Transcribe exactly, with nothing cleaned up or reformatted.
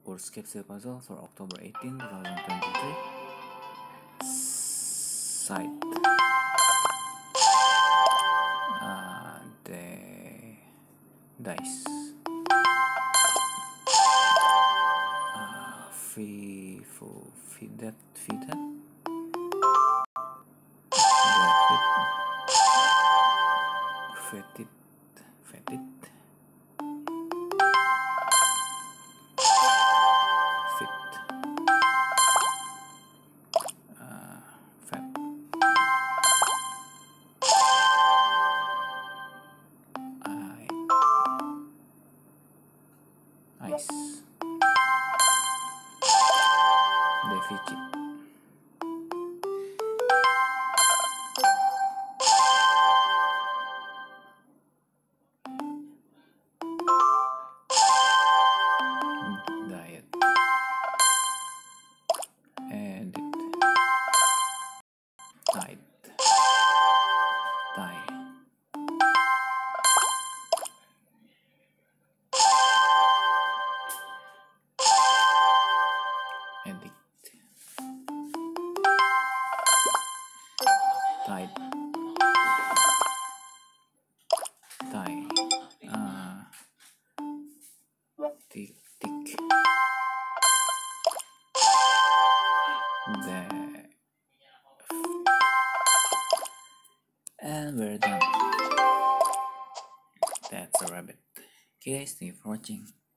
Wordscapes Daily Puzzle for October eighteenth, twenty twenty-three. Side. Uh, the dice. Uh, free for feed that, feed that. Fit it, fit it. Fit. Uh, fat. I. Ice. Deficit. Diet. Edit. Tight. Tie. Edit. Tight. Tie. Uh, tick, tick. The and we're done. That's a rabbit. Okay guys, thank you for watching.